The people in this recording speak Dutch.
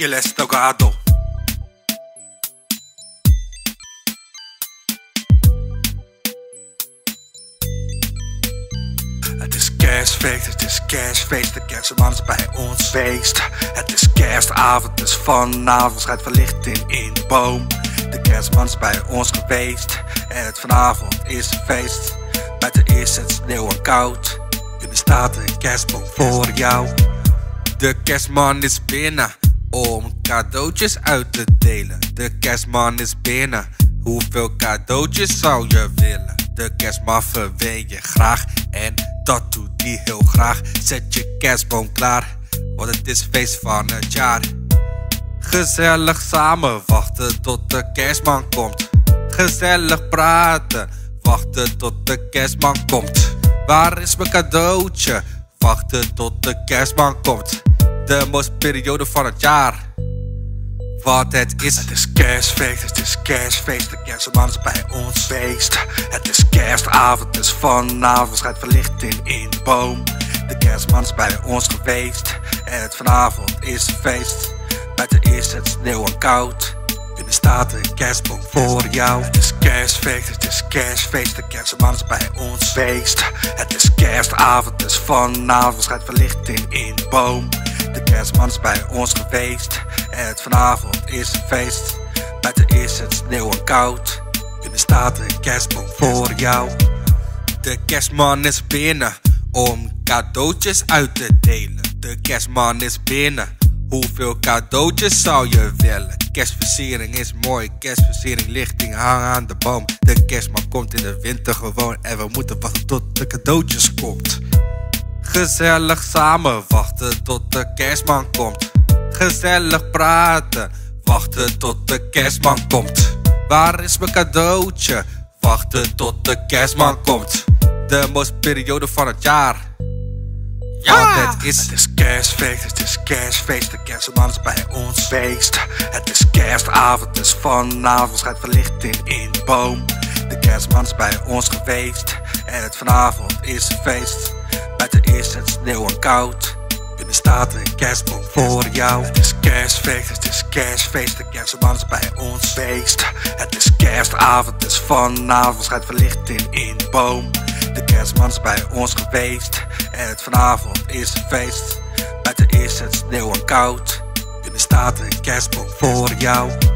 Quieres tocado. Het is kerstfeest, het is kerstfeest. De kerstman is bij ons feest. Het is kerstavond, dus vanavond schijnt verlichting in de boom. De kerstman is bij ons geweest. En het vanavond is een feest. Buiten is het sneeuw en koud. Binnen staat een kerstboom voor jou. De kerstman is binnen om cadeautjes uit te delen. De kerstman is binnen. Hoeveel cadeautjes zou je willen? De kerstman verwen je graag en dat doet hij heel graag. Zet je kerstboom klaar, want het is feest van het jaar. Gezellig samen wachten tot de kerstman komt. Gezellig praten, wachten tot de kerstman komt. Waar is mijn cadeautje? Wachten tot de kerstman komt. De mooiste periode van het jaar. Want het is kerstfeest, het is kerstfeest. De kerstman is bij ons feest. Het is kerstavond, dus vanavond schijnt verlichting in de boom. De kerstman is bij ons geweest. En het vanavond is een feest. Buiten is het sneeuw en koud. Binnen staat een kerstboom voor jou. Het is kerstfeest, het is kerstfeest. De kerstman is bij ons feest. Het is kerstavond, dus vanavond schijnt verlichting in de boom. De kerstman is bij ons geweest. En het vanavond is een feest. Buiten is het sneeuw en koud. Binnen staat een kerstboom voor jou. De kerstman is binnen om cadeautjes uit te delen. De kerstman is binnen. Hoeveel cadeautjes zou je willen? Kerstversiering is mooi, kerstversiering, lichting hangen aan de boom. De kerstman komt in de winter gewoon en we moeten wachten tot de cadeautjes komt. Gezellig samen wachten tot de kerstman komt. Gezellig praten, wachten tot de kerstman komt. Waar is mijn cadeautje? Wachten tot de kerstman komt. De mooiste periode van het jaar. Ja! Het is kerstfeest, het is kerstfeest. De kerstman is bij ons feest. Het is kerstavond, dus vanavond schijnt verlichting in de boom. De kerstman is bij ons geweest. En het vanavond is een feest. Buiten is het sneeuw en koud. Binnen staat een kerstboom voor jou. Het is kerstfeest, het is kerstfeest. De kerstman is bij ons feest. Het is kerstavond, dus vanavond schijnt verlichting in de boom. De kerstman is bij ons geweest. En het vanavond is een feest. Buiten is het sneeuw en koud. Binnen staat een kerstboom voor jou.